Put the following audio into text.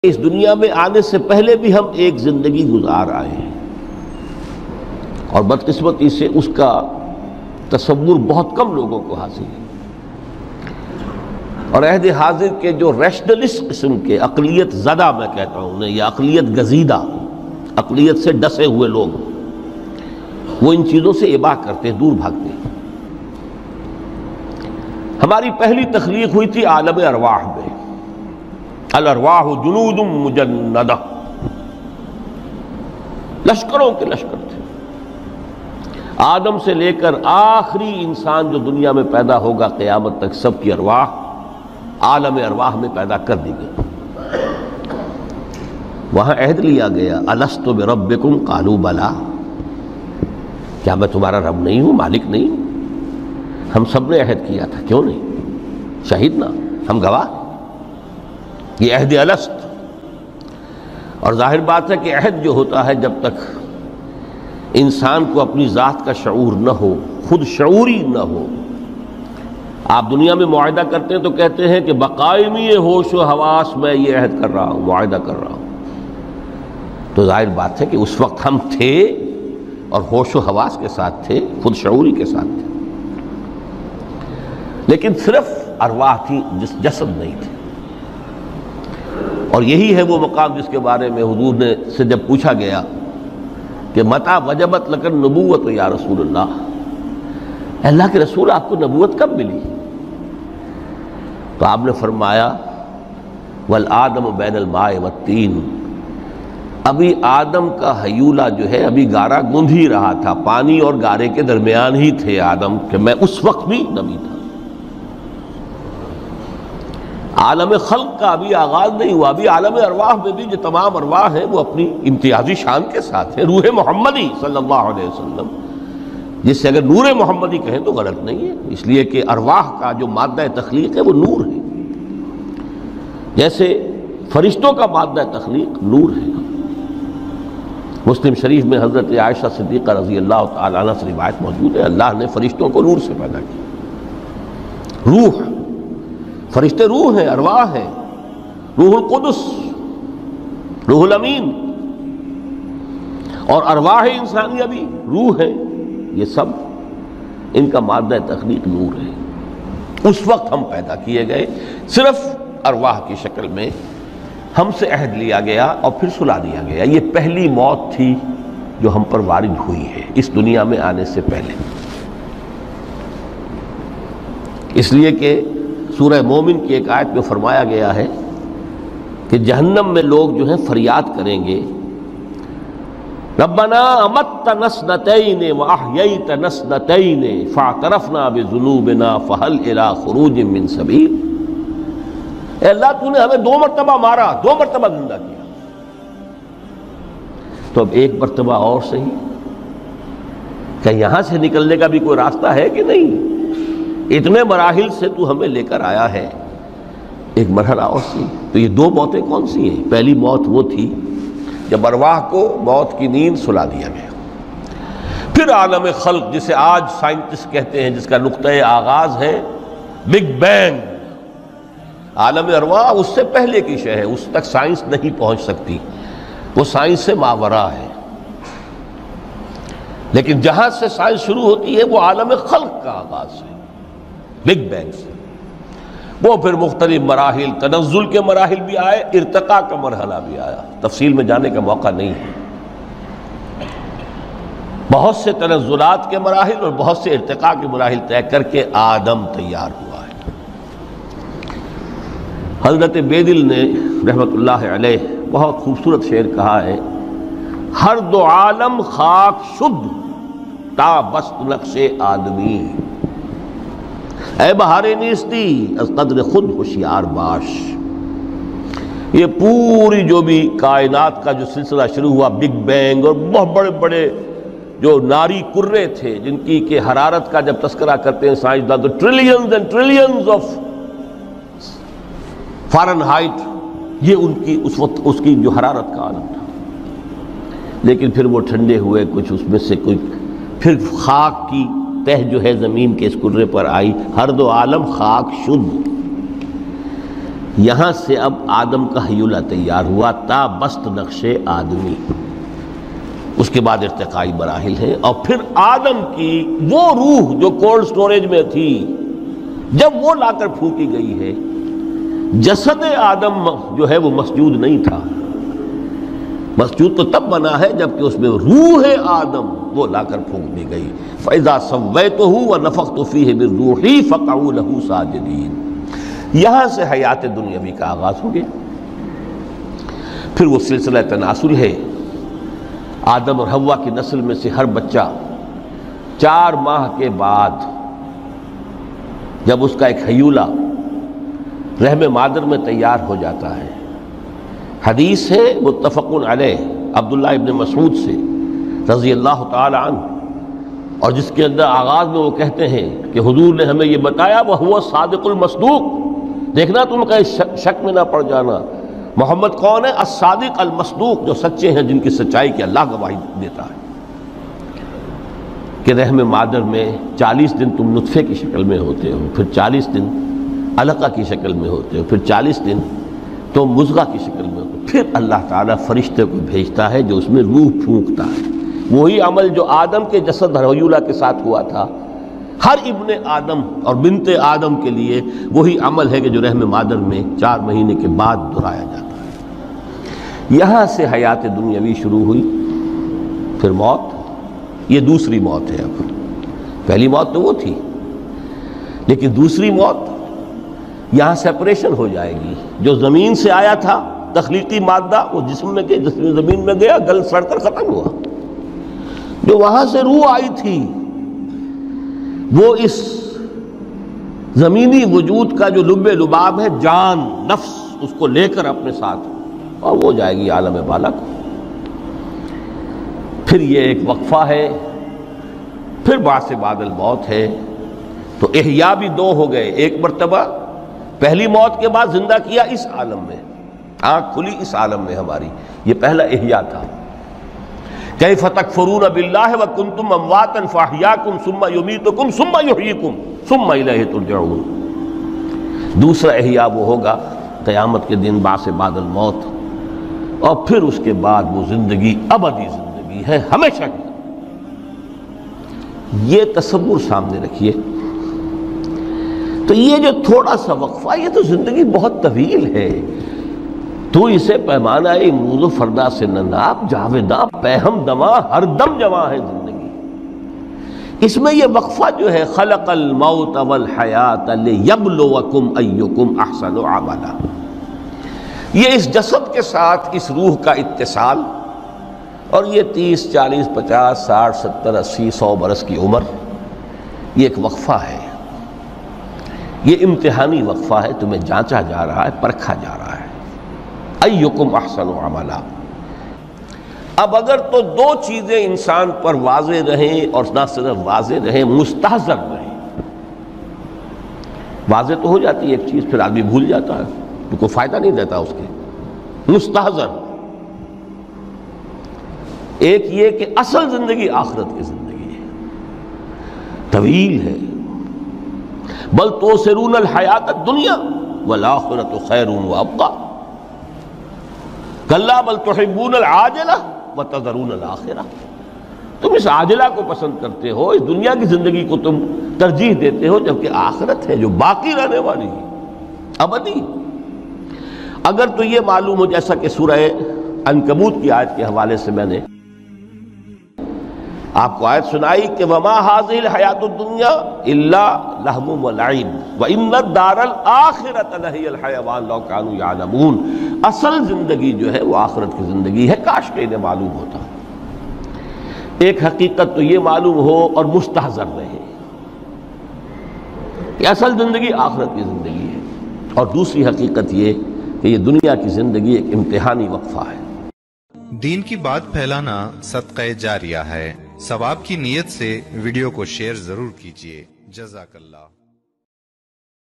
اس دنیا میں آنے سے پہلے بھی ہم ایک زندگی گزار آئے ہیں، اور بدقسمتی سے اس کا تصور بہت کم لوگوں کو حاصل ہے، اور عہد حاضر کے جو ریشنلسٹ قسم کے عقلیت زدہ میں کہتا ہوں انہیں، یا عقلیت گزیدہ، عقلیت سے ڈسے ہوئے لوگ، وہ ان چیزوں سے اباع کرتے ہیں، دور بھاگتے ہیں۔ ہماری پہلی تخلیق ہوئی تھی عالم ارواح میں، الارواح جنود مجندہ، لشکروں کے لشکر تھے۔ آدم سے لے کر آخری انسان جو دنیا میں پیدا ہوگا قیامت تک، سب کی ارواح عالم ارواح میں پیدا کر دی گئی۔ وہاں عہد لیا گیا، الست بربکم قالوا بلی، کیا میں تمہارا رب نہیں ہوں، مالک نہیں ہوں؟ ہم سب نے عہد کیا تھا، کیوں نہیں؟ شہیدنا، ہم گواہ، یہ عہد الست۔ اور ظاہر بات ہے کہ عہد جو ہوتا ہے، جب تک انسان کو اپنی ذات کا شعور نہ ہو، خود شعوری نہ ہو، آپ دنیا میں معاہدہ کرتے ہیں تو کہتے ہیں کہ بقائمی ہوش و حواس میں یہ عہد کر رہا ہوں، معاہدہ کر رہا ہوں، تو ظاہر بات ہے کہ اس وقت ہم تھے اور ہوش و حواس کے ساتھ تھے، خود شعوری کے ساتھ تھے، لیکن صرف ارواح تھی، جسد نہیں تھے۔ اور یہی ہے وہ مقام جس کے بارے میں حضور نے سے جب پوچھا گیا کہ متى وجبت لک النبوۃ یا رسول اللہ، اللہ کے رسول آپ کو نبوت کب ملی؟ تو آپ نے فرمایا والآدم بین الماء والطین، ابھی آدم کا حیولہ جو ہے ابھی گارا گوندھ ہی رہا تھا، پانی اور گارے کے درمیان ہی تھے آدم، کہ میں اس وقت بھی نبی تھا۔ عالم خلق کا ابھی آغاز نہیں ہوا، ابھی عالم ارواح میں بھی جو تمام ارواح ہیں وہ اپنی امتیازی شان کے ساتھ ہیں۔ روح محمدی صلی اللہ علیہ وسلم، جس سے اگر نور محمدی کہیں تو غلط نہیں ہے، اس لیے کہ ارواح کا جو مادہ تخلیق ہے وہ نور ہے، جیسے فرشتوں کا مادہ تخلیق نور ہے۔ مسلم شریف میں حضرت عائشہ صدیقہ رضی اللہ تعالیٰ عنہ سے روایت موجود ہے، اللہ نے فرشتوں کو نور سے پیدا کیا۔ روح، فرشتے روح ہیں، ارواح ہیں، روح القدس، روح الامین، اور ارواح انسانیہ بھی روح ہے، یہ سب ان کا مادہ تخلیق نور ہے۔ اس وقت ہم پیدا کیے گئے، صرف ارواح کی شکل میں ہم سے عہد لیا گیا اور پھر سلا دیا گیا۔ یہ پہلی موت تھی جو ہم پر وارد ہوئی ہے اس دنیا میں آنے سے پہلے، اس لیے کہ سورہ مومن کی ایک آیت میں فرمایا گیا ہے کہ جہنم میں لوگ جو ہیں فریاد کریں گے، ربنا امتنا اثنتین واحییتنا اثنتین فاعترفنا بذنوبنا فہل الی خروج من سبیل، اے اللہ تو نے ہمیں 2 مرتبہ مارا، 2 مرتبہ زندہ کیا، تو اب ایک مرتبہ اور صحیح، کہ یہاں سے نکلنے کا بھی کوئی راستہ ہے کہ نہیں؟ اتنے مراحل سے تو ہمیں لے کر آیا ہے، ایک مرحلہ اور سی۔ تو یہ 2 موتیں کون سی ہیں؟ پہلی موت وہ تھی جب ارواح کو موت کی نیند سلا دیا گیا، پھر عالم خلق جسے آج سائنٹسٹ کہتے ہیں، جس کا نقطۂ آغاز ہے بگ بینگ، عالم ارواح اس سے پہلے کی شے ہے، اس تک سائنس نہیں پہنچ سکتی، وہ سائنس سے ماوراء ہے، لیکن جہاں سے سائنس شروع ہوتی ہے وہ عالم خلق کا آغاز ہے، بگ بینگ سے۔ وہ پھر مختلف مراحل، تنزل کے مراحل بھی آئے، ارتقاء کا مرحلہ بھی آیا، تفصیل میں جانے کا موقع نہیں ہے۔ بہت سے تنزلات کے مراحل اور بہت سے ارتقاء کے مراحل طے کر کے آدم تیار ہوا ہے۔ حضرت بیدل نے رحمت اللہ علیہ بہت خوبصورت شعر کہا ہے، ہر 2 عالم خاک شد تا بست نقش آدمی، اے بہار نیستی از قدر خود ہوشیار باش۔ یہ پوری جو بھی کائنات کا جو سلسلہ شروع ہوا، بگ بینگ، اور بہت بڑے بڑے جو ناری کرے تھے جن کی کہ حرارت کا جب تذکرہ کرتے ہیں سائنسداں تو trillions and trillions of Fahrenheit, یہ ان کی اس وقت اس کی جو حرارت کا عالم تھا، لیکن پھر وہ ٹھنڈے ہوئے، کچھ اس میں سے کوئی، پھر خاک کی تہ جو ہے زمین کے اس کرے پر آئی، ہر 2 عالم خاک شد، یہاں سے اب آدم کا ہیولہ تیار ہوا تا بست نقش آدمی، اس کے بعد ارتقائی مراحل ہیں، اور پھر آدم کی وہ روح جو کولڈ سٹوریج میں تھی جب وہ لا کر پھونکی گئی ہے، جسد آدم جو ہے وہ مسجود نہیں تھا، مسجود تو تب بنا ہے جبکہ اس میں روح آدم وہ لا کر پھونک دی گئی۔ فَإِذَا سَوَّيْتُهُ وَنَفَخْتُ فِيهِ مِن رُوحِي فَقَعُوا لَهُ سَاجِدِينَ۔ یہاں سے حیات دنیاوی کا آغاز ہو گیا۔ پھر وہ سلسلہ تناسل ہے، آدم اور حوا کی نسل میں سے ہر بچہ 4 ماہ کے بعد جب اس کا ایک ہیولہ رحم مادر میں تیار ہو جاتا ہے، حدیث ہے متفق علیہ عبداللہ ابن مسعود سے رضی اللہ تعالی عنہ، اور جس کے اندر آغاز میں وہ کہتے ہیں کہ حضور نے ہمیں یہ بتایا وَهُوَ الصادق المصدوق، دیکھنا تم کہیں شک میں نہ پڑ جانا، محمد کون ہے؟ الصادق المصدوق، جو سچے ہیں، جن کی سچائی کی اللہ گواہی دیتا ہے، کہ رحم مادر میں 40 دن تم نطفے کی شکل میں ہوتے ہو، پھر 40 دن علقہ کی شکل میں ہوتے ہو، پھر 40 دن تو مضغہ کی شکل میں ہوتے، پھر اللہ تعالیٰ فرشتے کو بھیجتا ہے جو اس میں روح پھونکتا ہے۔ وہی عمل جو آدم کے جسد ہیولہ کے ساتھ ہوا تھا، ہر ابن آدم اور بنت آدم کے لیے وہی عمل ہے کہ جو رحم مادر میں 4 مہینے کے بعد دہرایا جاتا ہے۔ یہاں سے حیات دنیاوی شروع ہوئی، پھر موت، یہ دوسری موت ہے۔ اب پہلی موت تو وہ تھی، لیکن دوسری موت یہاں سیپریشن ہو جائے گی۔ جو زمین سے آیا تھا تخلیقی مادہ، وہ جسم میں گیا، جس میں زمین میں گیا، گل سڑ کر ختم ہوا۔ جو وہاں سے روح آئی تھی وہ اس زمینی وجود کا جو لب لباب ہے، جان، نفس، اس کو لے کر اپنے ساتھ، اور وہ جائے گی عالم بالا کو۔ پھر یہ ایک وقفہ ہے، پھر بعث بعد الموت ہے۔ تو احیاء بھی 2 ہو گئے، ایک مرتبہ پہلی موت کے بعد زندہ کیا اس عالم میں، آنکھ کھلی اس عالم میں ہماری، یہ پہلا احیاء تھا۔ کیف تکفرون باللہ وکنتم امواتا فاحیاکم ثم یمیتکم ثم یحییکم ثم الیہ ترجعون۔ دوسرا احیاء وہ ہوگا قیامت کے دن، بعث بعد الموت، اور پھر اس کے بعد وہ زندگی ابدی زندگی ہے، ہمیشہ کی۔ یہ تصور سامنے رکھیے۔ تو یہ جو تھوڑا سا وقفہ، یہ تو زندگی بہت طویل ہے۔ تو اسے پیمانہ امروز و فردا سے نناب، جاویداں پہم دماں، ہر دم جواں ہے زندگی۔ اس میں یہ وقفہ جو ہے، خلق الموت والحیات لیبلوکم ایکم احسن عملا، یہ اس جسد کے ساتھ اس روح کا اتصال، اور یہ 30 40 50 60 70 80 100 برس کی عمر، یہ ایک وقفہ ہے، یہ امتحانی وقفہ ہے، تمہیں جانچا جا رہا ہے، پرکھا جا رہا ہے۔ ایکم احسن عملا۔ اب اگر تو 2 چیزیں انسان پر واضح رہیں، اور نہ صرف واضح رہیں، مستحضر رہیں۔ واضح تو ہو جاتی ہے ایک چیز، پھر آدمی بھول جاتا ہے، تو کوئی فائدہ نہیں دیتا اس کے۔ مستحضر ایک یہ کہ اصل زندگی آخرت کی زندگی ہے، طویل ہے۔ بل توثرون الحیات الدنیا والآخرۃ خیر وابقیٰ، کلا بل تحبون العاجلہ وتذرون الآخرہ، تم اس عاجلہ کو پسند کرتے ہو، اس دنیا کی زندگی کو تم ترجیح دیتے ہو، جبکہ آخرت ہے جو باقی رہنے والی ہے، ابدی۔ اگر تو یہ معلوم ہو، جیسا کہ سورہ عنکبوت کی آیت کے حوالے سے میں نے آپ کو آیت سنائی کہ وَمَا هَذِهِ الْحَيَاةُ الدُّنْيَا إِلَّا لَهْوٌ وَلَعِبٌ وَإِنَّ الدَّارَ الْآخِرَةَ لَهِيَ الْحَيَوَانُ لَوْ كَانُوا يَعْلَمُونَ۔ اصل زندگی جو ہے وہ آخرت کی زندگی ہے، کاش کہ انہیں معلوم ہوتا۔ ایک حقیقت تو یہ معلوم ہو اور مستحضر رہے کہ اصل زندگی آخرت کی زندگی ہے، اور دوسری حقیقت یہ کہ یہ دنیا کی زندگی ایک امتحانی وقفہ ہے۔ دین کی بات پھیلانا صدقہ جاریہ ہے، ثواب کی نیت سے ویڈیو کو شیئر ضرور کیجیے۔ جزاک اللہ۔